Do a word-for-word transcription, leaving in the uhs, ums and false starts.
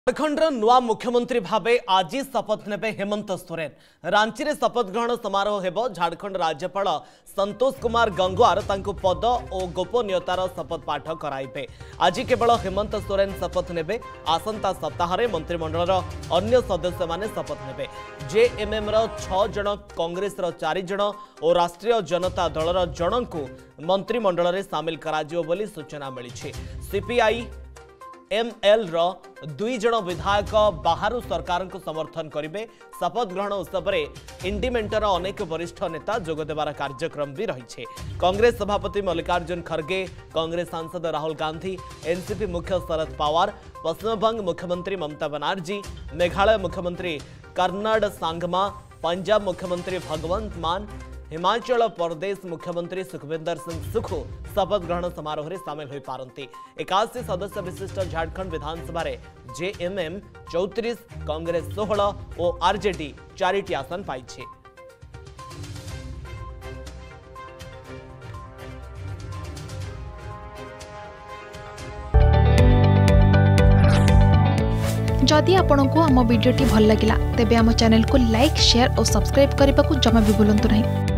झारखंडर नुआ मुख्यमंत्री भावे आज शपथ नेबे हेमंत सोरेन। रांची रे शपथ ग्रहण समारोह हेबो। झारखंड राज्यपाल संतोष कुमार गंगवार तांको पद और गोपनीयतार शपथ पाठ कराइबे। आज केवल हेमंत सोरेन शपथ नेबे। आसंता सप्ताह रे मंत्रिमंडलर अन्य सदस्य माने शपथ नेबे। जेएमएम रो छह जण, कांग्रेस रो चार जण और राष्ट्रीय जनता दल रो जण को मंत्रिमंडल रे शामिल कराजियो बोली सूचना मिली। सीपीआई एमएल रो दुई जण विधायक बाहर सरकार को समर्थन करेंगे। शपथ ग्रहण उत्सव में इंडिमेंटर अनेक वरिष्ठ नेता जोगदेवार कार्यक्रम भी रही। कांग्रेस सभापति मल्लिकार्जुन खड़गे, कांग्रेस सांसद राहुल गांधी, एनसीपी मुख्य शरद पवार, पश्चिमबंग मुख्यमंत्री ममता बनर्जी, मेघालय मुख्यमंत्री कर्नाड सांगमा, पंजाब मुख्यमंत्री भगवंत मान, हिमाचल प्रदेश मुख्यमंत्री सुखविंदर सिंह सुखू शपथ ग्रहण समारोह में सामिल हो पारती। एकाशी सदस्य विशिष्ट झारखंड विधानसभा रे जेएमएम चौतीस, कांग्रेस सोलह और आरजेडी चारिटी आसन पाई। जदि आपंक आम भिडी भल लगा तेब आम चैनल को लाइक, शेयर और सब्सक्राइब करने को जमा भी भूलु नहीं।